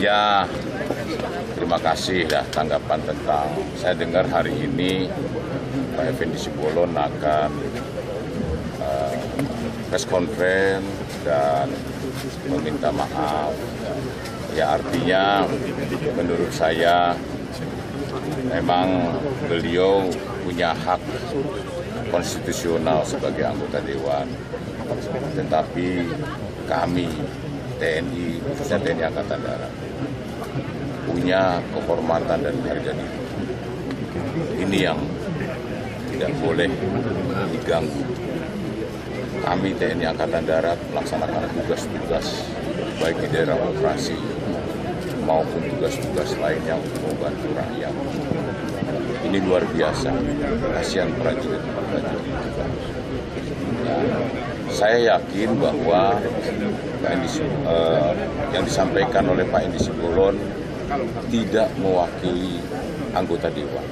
Ya, terima kasih lah tanggapan tentang saya dengar hari ini Pak Effendi Simbolon akan press conference dan meminta maaf. Ya artinya menurut saya memang beliau punya hak konstitusional sebagai anggota Dewan. Tetapi kami TNI, khususnya TNI Angkatan Darat, punya kehormatan dan harga diri. Ini yang tidak boleh diganggu. Kami TNI Angkatan Darat melaksanakan tugas-tugas baik di daerah operasi maupun tugas-tugas lainnya untuk membantu rakyat. Ini luar biasa. Kasihan prajurit-prajurit kita. Saya yakin bahwa yang disampaikan oleh Pak Effendi Simbolon tidak mewakili anggota Dewan.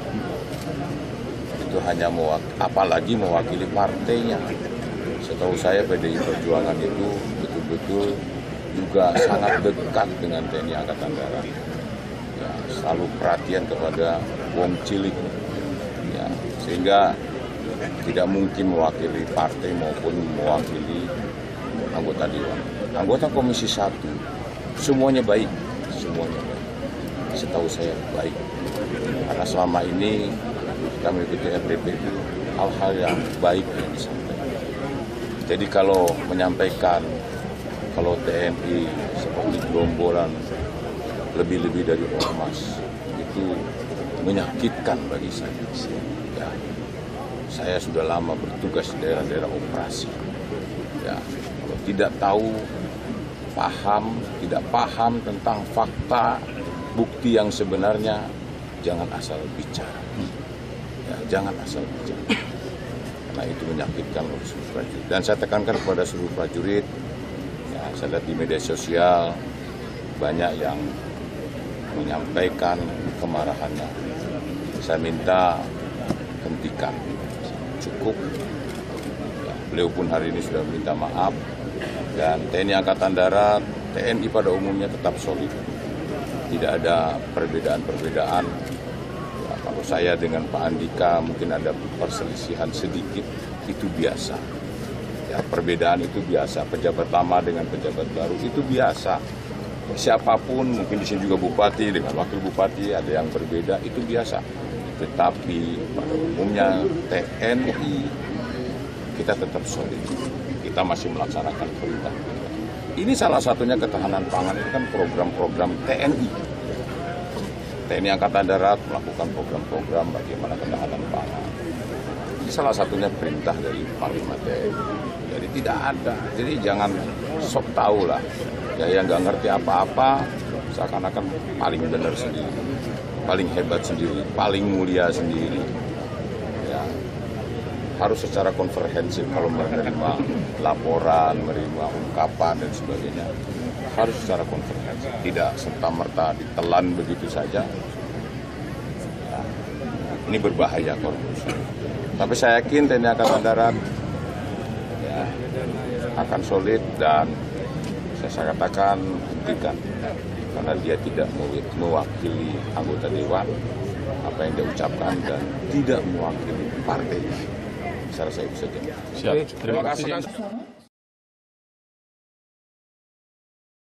Itu hanya apalagi mewakili partainya. Setahu saya PDI Perjuangan itu betul-betul juga sangat dekat dengan TNI Angkatan Darat. Ya, selalu perhatian kepada wong cilik. Ya, sehingga tidak mungkin mewakili partai maupun mewakili anggota Dewan. Anggota Komisi 1 semuanya baik, setahu saya baik. Karena selama ini kami mengikuti FDP itu hal-hal yang baik yang disampaikan. Jadi kalau menyampaikan kalau TNI seperti gerombolan lebih-lebih dari ormas itu menyakitkan bagi saya. Ya, saya sudah lama bertugas di daerah-daerah operasi. Ya, kalau tidak tahu, tidak paham tentang fakta, bukti yang sebenarnya, jangan asal bicara. Ya, jangan asal bicara. Karena itu menyakitkan oleh seluruh prajurit. Dan saya tekankan kepada seluruh prajurit, ya, saya lihat di media sosial banyak yang menyampaikan kemarahannya. Saya minta hentikan. Cukup. Ya, beliau pun hari ini sudah minta maaf dan TNI Angkatan Darat, TNI pada umumnya tetap solid. Tidak ada perbedaan-perbedaan. Ya, kalau saya dengan Pak Andika mungkin ada perselisihan sedikit, itu biasa. Ya, perbedaan itu biasa. Pejabat lama dengan pejabat baru itu biasa. Siapapun, mungkin di sini juga bupati dengan wakil bupati ada yang berbeda, itu biasa. Tetapi pada umumnya TNI kita tetap solid. Kita masih melaksanakan perintah. Ini salah satunya ketahanan pangan, itu kan program-program TNI. TNI Angkatan Darat melakukan program-program bagaimana ketahanan pangan. Ini salah satunya perintah dari Panglima TNI. Jadi tidak ada. Jadi jangan sok tahu lah. Ya, yang nggak ngerti apa-apa seakan-akan paling benar sendiri. Paling hebat sendiri, paling mulia sendiri. Ya, harus secara komprehensif kalau menerima laporan, menerima ungkapan dan sebagainya. Harus secara komprehensif, tidak serta-merta ditelan begitu saja. Ya, ini berbahaya korupsi. Tapi saya yakin TNI Angkatan Darat ya, akan solid dan saya katakan hentikan. Karena dia tidak mewakili anggota Dewan, apa yang dia ucapkan, dan tidak mewakili partai. Saya rasa itu saja. Siap. Terima kasih.